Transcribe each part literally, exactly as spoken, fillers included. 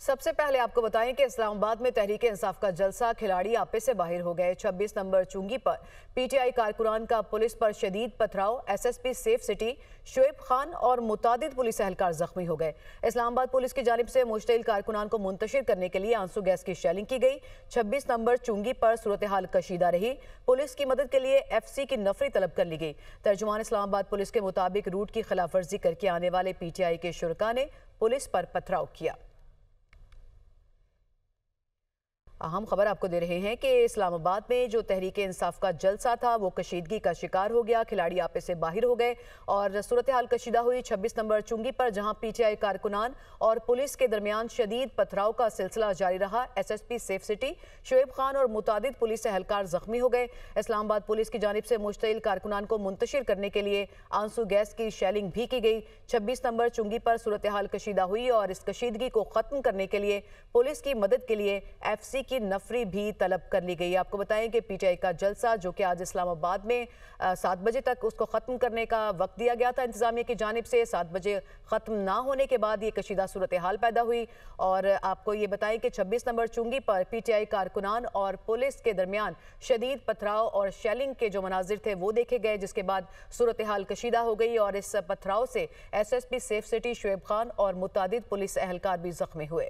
सबसे पहले आपको बताएं कि इस्लामाबाद में तहरीक इंसाफ का जलसा खिलाड़ी आपे से बाहर हो गए। छब्बीस नंबर चुंगी पर पीटीआई कारकुनान का पुलिस पर शदीद पथराव। SSP safe city Shoaib Khan और मुतादिद पुलिस एहलकार जख्मी हो गए। इस्लामाबाद पुलिस की जानिब से मुश्तिल कारकुनान को मुंतशिर करने के लिए आंसू गैस की शेलिंग की गई। छब्बीस नंबर चुंगी पर सूरत हाल कशीदा रही। पुलिस की मदद के लिए एफ सी की नफरी तलब कर ली गई। तर्जुमान इस्लामाबाद पुलिस के मुताबिक रूट की खिलाफ वर्जी करके आने वाले पीटीआई के शुरका ने पुलिस पर पथराव किया। अहम खबर आपको दे रहे हैं कि इस्लामाबाद में जो तहरीक इंसाफ का जलसा था वो कशीदगी का शिकार हो गया। खिलाड़ी आपे से बाहर हो गए और सूरत हाल कशीदा हुई छब्बीस नंबर चुंगी पर, जहां पीटीआई कारकुनान और पुलिस के दरमियान शदीद पथराव का सिलसिला जारी रहा। SSP safe city Shoaib Khan और मुतादिद पुलिस एहलकार जख्मी हो गए। इस्लामाबाद पुलिस की जानिब से मुश्तिल कारकुनान को मुंतशिर करने के लिए आंसू गैस की शेलिंग भी की गई। छब्बीस नंबर चुंगी पर सूरत हाल कशीदा हुई और इस कशीदगी को खत्म करने के लिए पुलिस की मदद के लिए एफ सी की नफरी भी तलब कर ली गई। आपको बताएं कि पीटीआई का जलसा जो कि आज इस्लामाबाद में सात बजे तक उसको खत्म करने का वक्त दिया गया था इंतजामिया की जानिब से, सात बजे खत्म ना होने के बाद ये कशीदा सूरत हाल पैदा हुई। और आपको ये बताएं कि छब्बीस नंबर चुंगी पर पीटीआई कारकुनान और पुलिस के दरमियान शदीद पथराव और शेलिंग के जो मनाजिर थे वो देखे गए, जिसके बाद सूरत हाल कशीदा हो गई और इस पथराव से SSP safe city Shoaib Khan और मुतादिद पुलिस एहलकार भी जख्मी हुए।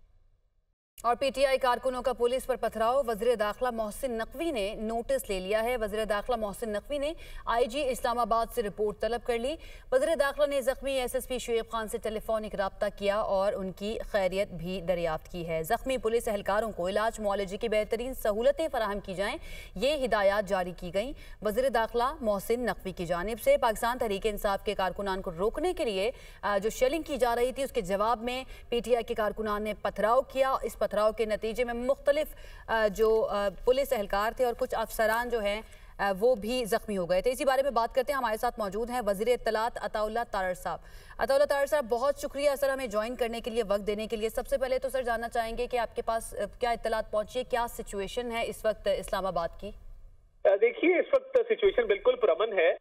और पीटीआई कारकुनों का पुलिस पर पथराव, वज़ीर दाखिला मोहसिन नकवी ने नोटिस ले लिया है। वज़ीर दाखिला मोहसिन नकवी ने आईजी इस्लामाबाद से रिपोर्ट तलब कर ली। वज़ीर दाखिला ने जख्मी एसएसपी शुएब खान से टेलीफोनिक रब्ता किया और उनकी खैरियत भी दरियाफ्त की है। जख्मी पुलिस एहलकारों को इलाज मुआलजे की बेहतरीन सहूलतें फराहम की जाएँ, ये हिदायत जारी की गई। वज़ीर दाखिला मोहसिन नकवी की जानिब से पाकिस्तान तहरीक इंसाफ के कारकुनान को रोकने के लिए जो शेलिंग की जा रही थी उसके जवाब में पीटीआई के कारकुनान ने पथराव किया। इस पथराव के नतीजे में मुख्तलिफ जो पुलिस एहलकार थे और कुछ अफसरान जो हैं वो भी जख्मी हो गए थे। इसी बारे में बात करते हैं, हमारे साथ मौजूद हैं वज़ीर इत्तलात अताउल्लाह तारड़ साहब। अताउल्लाह तारड़ साहब, बहुत शुक्रिया सर हमें ज्वाइन करने के लिए, वक्त देने के लिए। सबसे पहले तो सर जानना चाहेंगे कि आपके पास क्या इत्तलात पहुंची है, क्या सिचुएशन है इस वक्त इस्लामाबाद की? देखिए, इस वक्त सिचुएशन बिल्कुल पुरअमन है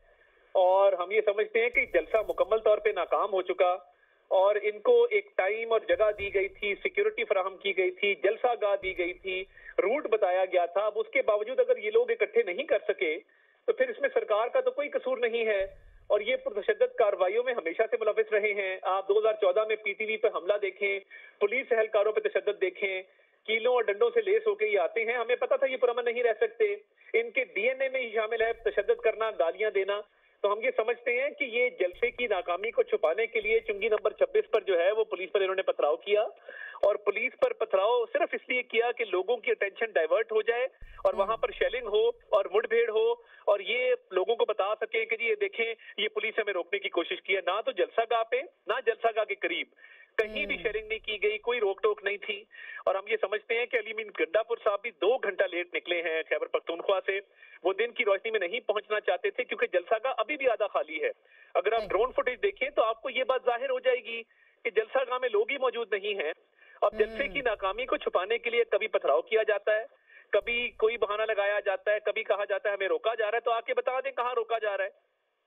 और हम ये समझते हैं कि जलसा मुकम्मल तौर पर नाकाम हो चुका और इनको एक टाइम और जगह दी गई थी, सिक्योरिटी फराहम की गई थी, जलसा गाह दी गई थी, रूट बताया गया था। अब उसके बावजूद अगर ये लोग इकट्ठे नहीं कर सके तो फिर इसमें सरकार का तो कोई कसूर नहीं है और ये पुरतशद्दद कार्रवाइयों में हमेशा से मुलविस रहे हैं। आप दो हज़ार चौदह में पीटीवी पर हमला देखें, पुलिस एहलकारों पर तशद्दुद देखें, कीलों और डंडों से लेस होकर ये आते हैं। हमें पता था ये पुरअमन नहीं रह सकते। इनके डीएनए में ही शामिल है तशद्दुद करना, गालियां देना। तो हम ये समझते हैं कि ये जलसे की नाकामी को छुपाने के लिए चुंगी नंबर छब्बीस पर जो है वो पुलिस पर इन्होंने पथराव किया और पुलिस पर पथराव सिर्फ इसलिए किया कि लोगों की अटेंशन डाइवर्ट हो जाए और वहां पर शेलिंग हो और मुठभेड़ हो और ये लोगों को बता सके कि जी ये देखें ये पुलिस हमें रोकने की कोशिश की है। ना तो जलसा गाह पे ना जलसा गाह के करीब कहीं भी शेयरिंग नहीं की गई, कोई रोक टोक नहीं थी। और हम ये समझते हैं कि अली मीन गंडापुर साहब भी दो घंटा लेट निकले हैं खैबर पख्तूनख्वा से। वो दिन की रोशनी में नहीं पहुंचना चाहते थे क्योंकि जलसा गाह अभी भी आधा खाली है। अगर आप ड्रोन फुटेज देखें तो आपको ये बात जाहिर हो जाएगी कि जलसा गाह में लोग ही मौजूद नहीं है। अब जलसे की नाकामी को छुपाने के लिए कभी पथराव किया जाता है, कभी कोई बहाना लगाया जाता है, कभी कहा जाता है हमें रोका जा रहा है। तो आके बता दें कहाँ रोका जा रहा है।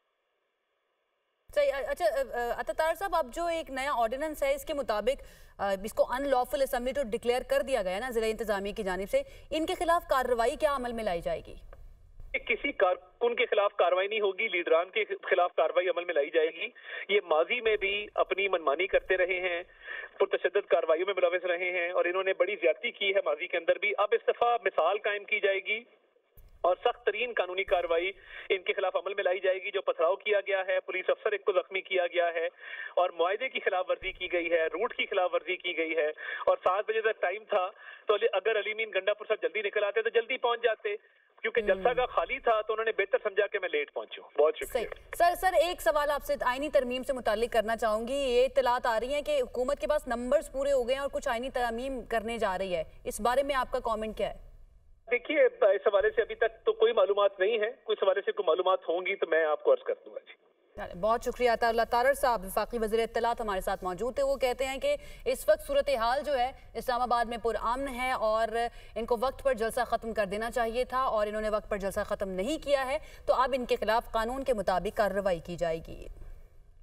सही। अच्छा अतातार साहब, अब जो एक नया ऑर्डिनेंस है इसके मुताबिक इसको अनलॉफुल असेंबली तो डिक्लेयर कर दिया गया है ना जिला इंतजामिया की जानिब से, इनके खिलाफ कार्रवाई क्या अमल में लाई जाएगी? किसी कारकुन के खिलाफ कार्रवाई नहीं होगी, लीडरान के खिलाफ कार्रवाई अमल में लाई जाएगी। ये माजी में भी अपनी मनमानी करते रहे हैं, पुरतशद्दद कार्रवाइयों में मुलविस रहे हैं और इन्होंने बड़ी ज्यादती की है माजी के अंदर भी। अब इस दफा मिसाल कायम की जाएगी और सख्त तरीन कानूनी कार्रवाई इनके खिलाफ अमल में लाई जाएगी। जो पथराव किया गया है, पुलिस अफसर एक को जख्मी किया गया है और मुआहदे की खिलाफ वर्जी की गई है, रूट की खिलाफ वर्जी की गई है और सात बजे तक टाइम था तो अगर अली मीन गंडापुर साहब जल्दी निकल आते तो जल्दी पहुंच जाते, क्योंकि जलसा का खाली था तो उन्होंने बेहतर समझा कि मैं लेट पहुंचूं। बहुत शुक्रिया। सर सर एक सवाल आपसे आईनी तरमीम से मुताल्लिक करना चाहूंगी। ये इत्तलात आ रही हैं कि हुकूमत के पास नंबर्स पूरे हो गए हैं और कुछ आईनी तरमीम करने जा रही है, इस बारे में आपका कॉमेंट क्या है? देखिए, इस हवाले से अभी तक तो कोई मालूमात नहीं है, कुछ हवाले से कोई मालूमात होंगी तो मैं आपको अर्ज कर दूंगा जी। बहुत शुक्रिया। अताउल्लाह तारड़ साहब वफाकी वज़ीर इत्तलात हमारे साथ मौजूद थे। वो कहते हैं कि इस वक्त सूरत हाल जो है इस्लामाबाद में पुरअमन है और इनको वक्त पर जलसा ख़त्म कर देना चाहिए था और इन्होंने वक्त पर जलसा ख़त्म नहीं किया है, तो अब इनके खिलाफ कानून के मुताबिक कार्रवाई की जाएगी।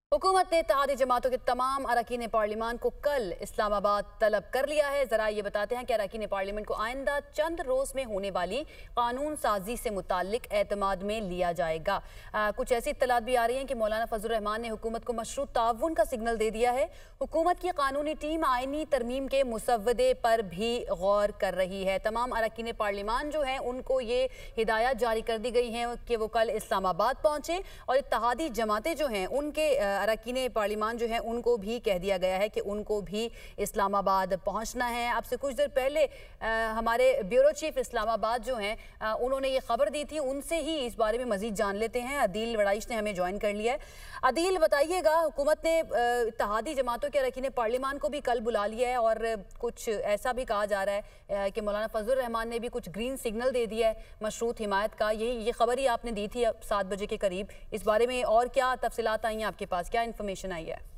हुकूमत ने इत्तेहादी जमातों के तमाम अरकान पार्लिमान को कल इस्लामाबाद तलब कर लिया है। जरा ये बताते हैं कि अरकान पार्लियामेंट को आइंदा चंद रोज में होने वाली कानून साजी से मुताल्लिक एतमाद में लिया जाएगा। आ, कुछ ऐसी इत्तलात भी आ रही हैं कि मौलाना फजल रहमान ने हुकूमत को मशरूत ताउन का सिग्नल दे दिया है। हुकूमत की कानूनी टीम आइनी तरमीम के मुसव्वदे पर भी गौर कर रही है। तमाम अरकान पार्लिमान जो हैं उनको ये हिदायत जारी कर दी गई हैं कि वो कल इस्लामाबाद पहुंचे और इत्तेहादी जमातें जो हैं उनके अरकान पार्लिमान जो है उनको भी कह दिया गया है कि उनको भी इस्लामाबाद पहुंचना है। आपसे कुछ देर पहले आ, हमारे ब्यूरो चीफ इस्लामाबाद जो हैं आ, उन्होंने ये खबर दी थी, उनसे ही इस बारे में मजीद जान लेते हैं। अदील वड़ाइश ने हमें ज्वाइन कर लिया है। अदील, बताइएगा, हुकूमत ने इत्तेहादी जमातों के अरकान पार्लिमान को भी कल बुला लिया है और कुछ ऐसा भी कहा जा रहा है कि मौलाना फजल रहमान ने भी कुछ ग्रीन सिग्नल दे दिया है मशरूत हिमायत का। यही ये खबर ही आपने दी थी सात बजे के करीब। इस बारे में और क्या तफसीलात आई हैं आपके पास, क्या इन्फॉर्मेशन आई है?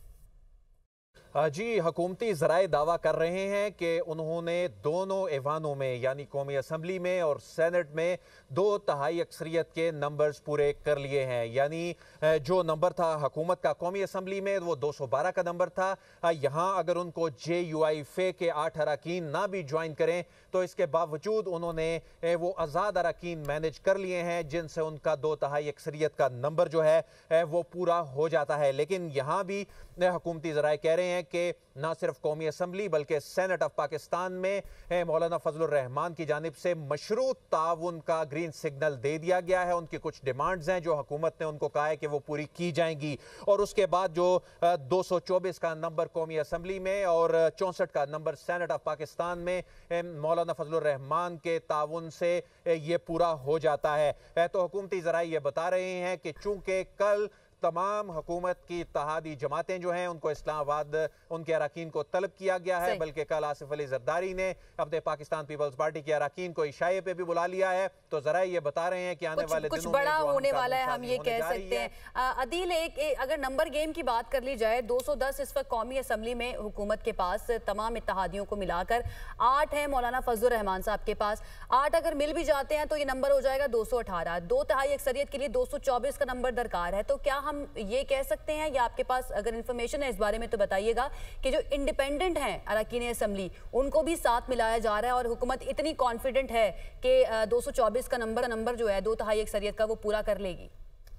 जी, हुकूमती ज़राए दावा कर रहे हैं कि उन्होंने दोनों ऐवानों में यानी कौमी असम्बली में और सेनेट में दो तिहाई अक्सरियत के नंबर्स पूरे कर लिए हैं। यानी जो नंबर था हुकूमत का कौमी असम्बली में वो दो सौ बारह का नंबर था। यहाँ अगर उनको जे यू आई फे के आठ अरकान ना भी ज्वाइन करें तो इसके बावजूद उन्होंने वो आज़ाद अरकान मैनेज कर लिए हैं जिनसे उनका दो तिहाई अक्सरियत का नंबर जो है वो पूरा हो जाता है। लेकिन यहाँ भी हुकूमती ज़राए कह रहे हैं कि न सिर्फ कौमी असम्बली बल्कि सेनेट ऑफ पाकिस्तान में मौलाना फजल रहमान की जानिब से मशरूत ताउन का ग्रीन सिग्नल दे दिया गया है। उनकी कुछ डिमांड्स हैं जो हुकूमत ने उनको कहा है कि वो पूरी की जाएंगी। और उसके बाद जो दो सौ चौबीस का नंबर कौमी असम्बली में और चौंसठ का नंबर सेनेट ऑफ पाकिस्तान में मौलाना फजल रहमान के ताउन से ये पूरा हो जाता है। तो हुकूमती ज़राए ये बता रहे हैं कि चूंकि कल तमाम हुकूमत की इत्तेहादी जमातें जो हैं उनको इस्लामाबाद उनके अरकान को तलब किया गया है, बल्कि कल आसिफ अली जरदारी ने अपने पाकिस्तान पीपल्स पार्टी के अरकान को इशाए पे भी बुला लिया है। तो जरा ये बता रहे हैं कि आने वाले कुछ बड़ा होने वाला है, हम ये कह सकते हैं। अदील, एक, एक अगर नंबर गेम की बात कर ली जाए, दो सौ दस इस वक्त कौमी असम्बली में हुकूमत के पास तमाम इत्तेहादियों को मिलाकर आठ है मौलाना फजल रहमान साहब के पास। आठ अगर मिल भी जाते हैं तो ये नंबर हो जाएगा दो सौ अठारह। दो तिहाई अक्सरियत के लिए दो सौ चौबीस का नंबर दरकार है। तो क्या हम ये कह सकते हैं, या आपके पास अगर इंफॉर्मेशन है इस बारे में तो बताइएगा, कि जो इंडिपेंडेंट हैं अरकान असम्बली उनको भी साथ मिलाया जा रहा है और हुकूमत इतनी कॉन्फिडेंट है कि दो सौ चौबीस का नंबर नंबर जो है दो तिहाई अक्सरियत का वो पूरा कर लेगी?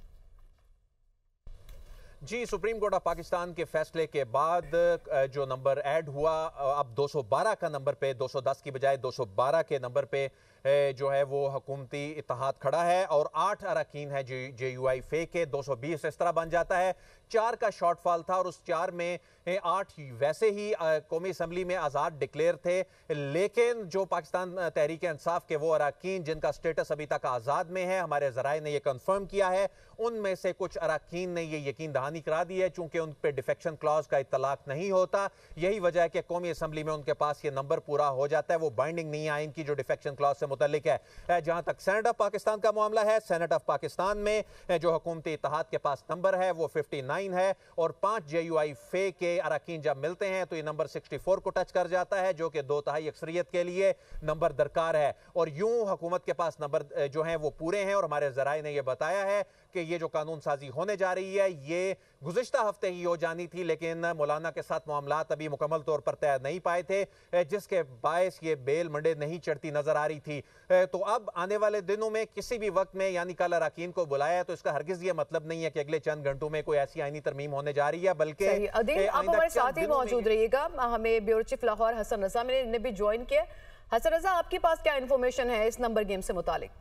जी, सुप्रीम कोर्ट ऑफ पाकिस्तान के फैसले के बाद जो नंबर ऐड हुआ, अब दो सौ बारह का नंबर पे दो सौ दस की बजाय दो सौ बारह के नंबर पे जो है वो हुकूमती इत्तेहाद खड़ा है और आठ अरकान है जे यू आई फे के, दो सौ बीस इस तरह बन जाता है। चार का शॉर्टफॉल था और उस चार में आठ वैसे ही कौमी असम्बली में आज़ाद डिक्लेयर थे, लेकिन जो पाकिस्तान तहरीक इंसाफ के वो अरकान जिनका स्टेटस अभी तक आज़ाद में है, हमारे ज़राए ने यह कंफर्म किया है, उनमें से कुछ अरकान ने यह यकीन दहानी करा दी है चूंकि उन पर डिफेक्शन क्लॉज का इतलाक नहीं होता। यही वजह है कि कौमी असम्बली में उनके पास ये नंबर पूरा हो जाता है, वो बाइंडिंग नहीं है इनकी जो डिफेक्शन क्लॉज से मुतल्लिक है। जहां तक सेनेट ऑफ पाकिस्तान का मामला है, सेनेट ऑफ पाकिस्तान में जो हुकूमती इत्तेहाद के पास नंबर है वो उनसठ है और पांच जे यू आई फे के अरकान जब मिलते हैं तो ये नंबर चौंसठ को टच कर जाता है, जो कि दो तिहाई अक्सरियत के लिए नंबर दरकार है। और यूं हुकूमत के पास नंबर जो हैं वो पूरे हैं और हमारे ज़राए ने यह बताया है कि ये जो कानून साजी होने जा रही है ये गुज़िश्ता हफ्ते ही हो जानी थी, लेकिन मौलाना के साथ मामलात अभी मुकम्मल तौर पर तय नहीं पाए थे, जिसके बायस ये बेल मंडे नहीं चढ़ती नजर आ रही थी। तो अब आने वाले दिनों में किसी भी वक्त में यानी कल अरकान को बुलाया है तो इसका हरगिज ये मतलब नहीं है कि अगले चंद घंटों में कोई ऐसी आईनी तरमीम होने जा रही है, बल्कि आप हमारे साथ ही मौजूद रहिएगा। हमें ब्यूरो चीफ लाहौर हसन रजा ने भी ज्वाइन किया। हसन रजा, आपके पास क्या इन्फॉर्मेशन है इस नंबर गेम से मुतालिक?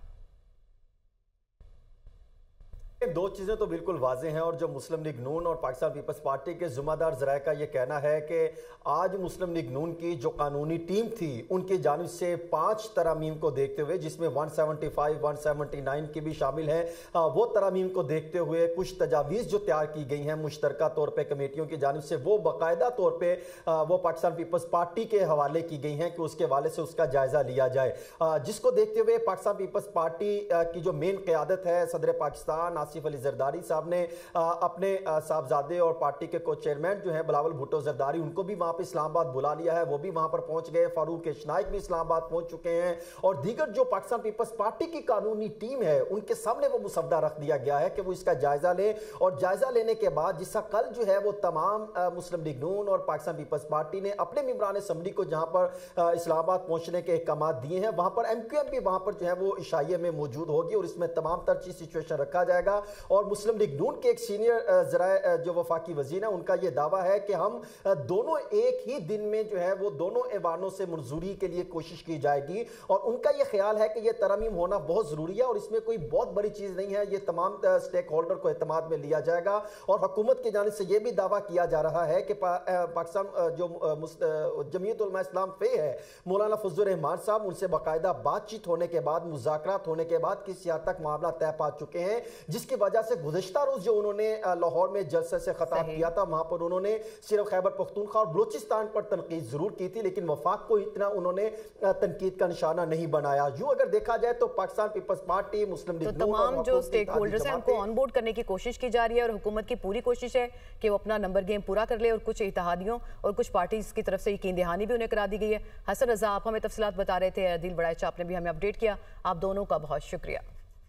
दो चीज़ें तो बिल्कुल वाजे हैं और जो मुस्लिम लीग नून और पाकिस्तान पीपल्स पार्टी के ज़िम्मेदार ज़राए का ये कहना है कि आज मुस्लिम लीग नून की जो कानूनी टीम थी उनकी जानिब से पांच तरामीम को देखते हुए, जिसमें एक सौ पचहत्तर, एक सौ उन्यासी की भी शामिल है, वो तरामीम को देखते हुए कुछ तजावीज़ जो तैयार की गई हैं मुश्तरका तौर पर कमेटियों की जानिब से, वो बाकायदा तौर पर वो पाकिस्तान पीपल्स पार्टी के हवाले की गई हैं कि उसके हवाले से उसका जायज़ा लिया जाए, जिसको देखते हुए पाकिस्तान पीपल्स पार्टी की जो मेन क़यादत है सदर पाकिस्तान आसिफ अली जरदारी साहब ने अपने साहबजादे और पार्टी के को चेयरमैन जो है बिलावल भुट्टो जरदारी, उनको भी वहां पर इस्लामाबाद बुला लिया है, वो भी वहां पर पहुंच गए। फारूक इशनाइक भी इस्लामाबाद पहुंच चुके हैं और दीगर जो पाकिस्तान पीपल्स पार्टी की कानूनी टीम है उनके सामने वो मुसवदा रख दिया गया है कि वो इसका जायजा ले, और जायजा लेने के बाद जिसका कल जो है वो तमाम मुस्लिम लीग नून और पाकिस्तान पीपल्स पार्टी ने अपने मेंबरान असम्बली को जहां पर इस्लामाबाद पहुंचने के अहकाम दिए हैं, वहां पर एमक्यूएम भी वहां पर जो है वो इशाइये में मौजूद होगी और इसमें तमाम तरह सिचुएशन रखा जाएगा। और मुस्लिम लीग नून के एक सीनियर जराए जो वफाकी वजीर है उनका यह दावा है कि हम दोनों एक ही दिन में जो है वो दोनों ऐवानों से मंजूरी के लिए कोशिश की जाएगी, और उनका यह ख्याल है कि यह तरमीम होना बहुत जरूरी है और इसमें कोई बहुत बड़ी चीज नहीं है, ये तमाम स्टेक होल्डर को एतमाद में लिया जाएगा। और हुकूमत की जानिब से यह भी दावा किया जा रहा है कि पा, पाकिस्तान जो जमीयत उलमा इस्लाम फे है मौलाना फजल रहमान साहब, उनसे बाकायदा बातचीत होने के बाद, मुज़ाकरात होने के बाद किसी हद तक मामला तय पा चुके हैं, जिसकी वजह से गुज़िश्ता रोज जो उन्होंने लाहौर में जलसे से खिताब किया था वहां पर उन्होंने सिर्फ खैबर पख्तूनख्वा और बलूचिस्तान पर तनकीद जरूर की थी, लेकिन वफाक को इतना उन्होंने तनकीद का निशाना नहीं बनाया। यूं अगर देखा जाए तो Pakistan peoples party, Muslim league, तो तमाम जो स्टेक होल्डर्स हैं उनको ऑनबोर्ड करने की कोशिश की जा रही है और हुकूमत की पूरी कोशिश है कि वो अपना नंबर गेम पूरा कर ले, और कुछ इत्तेहादियों और कुछ पार्टीज की तरफ से यकीन दहानी भी उन्हें करा दी गई है। हसन रजा, आप हमें तफसीलात बता रहे थे, अदील बड़ाइच आपने भी हमें अपडेट किया, आप दोनों का बहुत शुक्रिया।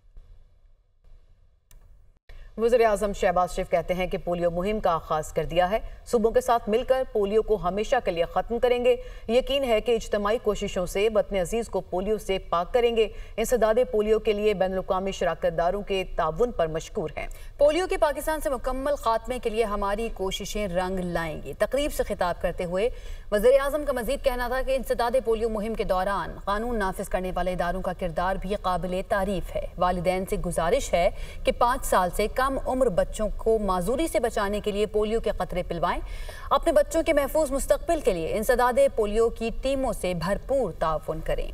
वज़ीर आज़म शहबाज शरीफ कहते हैं कि पोलियो मुहिम का आगाज कर दिया है, सूबों के साथ मिलकर पोलियो को हमेशा के लिए खत्म करेंगे। यकीन है कि इज्तमाई कोशिशों से वतन अजीज को पोलियो से पाक करेंगे। इंसदादे पोलियो के लिए बैनुल अक़वामी शराकतदारों के ताउन पर मशकूर हैं। पोलियो के पाकिस्तान से मुकम्मल खात्मे के लिए हमारी कोशिशें रंग लाएंगी। तकरीब से खिताब करते हुए वज़ीर आज़म का मजीद कहना था कि इंसदादे पोलियो मुहिम के दौरान कानून नाफिज करने वाले इदारों का किरदार भी काबिल तारीफ है। वालिदैन से गुजारिश है कि पाँच साल से कम उम्र बच्चों को माजूरी से बचाने के लिए पोलियो के खतरे पिलवाएं। अपने बच्चों के महफूज मुस्तकबिल के लिए इंसदादे पोलियो की टीमों से भरपूर ताउन करें।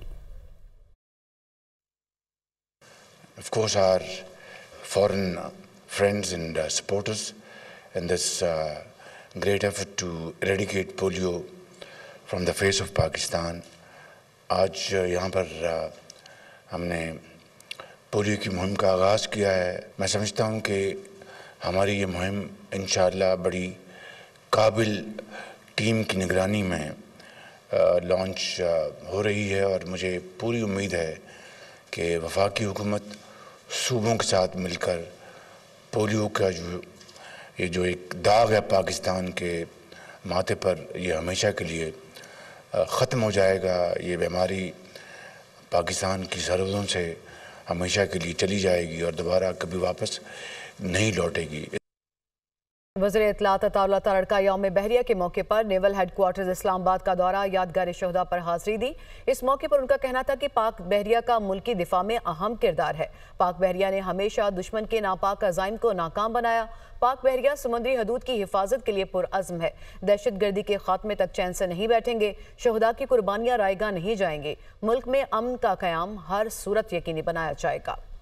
Of course, our foreign friends and uh, supporters in this uh, great effort to eradicate polio from the face of Pakistan. आज यहाँ पर uh, हमने पोलियो की मुहिम का आगाज़ किया है। मैं समझता हूँ कि हमारी ये मुहिम इंशाअल्लाह बड़ी काबिल टीम की निगरानी में लॉन्च हो रही है, और मुझे पूरी उम्मीद है कि वफाकी हुकूमत सूबों के साथ मिलकर पोलियो का जो ये जो एक दाग है पाकिस्तान के माथे पर, ये हमेशा के लिए ख़त्म हो जाएगा। ये बीमारी पाकिस्तान की सरहदों से हमेशा के लिए चली जाएगी और दोबारा कभी वापस नहीं लौटेगी। वज़ीर इत्तलात अताउल्लाह तड़का यौम बहरिया के मौके पर नेवल हेडक्वार्टर्स इस्लामाबाद का दौरा, यादगार शहदा पर हाजिरी दी। इस मौके पर उनका कहना था कि पाक बहरिया का मुल्की दिफा में अहम किरदार है। पाक बहरिया ने हमेशा दुश्मन के नापाक अज़ाइम को नाकाम बनाया। पाक बहरिया समुद्री हदूद की हिफाजत के लिए पुरअज़्म है। दहशत गर्दी के खात्मे तक चैन से नहीं बैठेंगे। शहदा की कुर्बानियाँ रायगा नहीं जाएंगी। मुल्क में अमन का क़याम हर सूरत यकीनी बनाया जाएगा।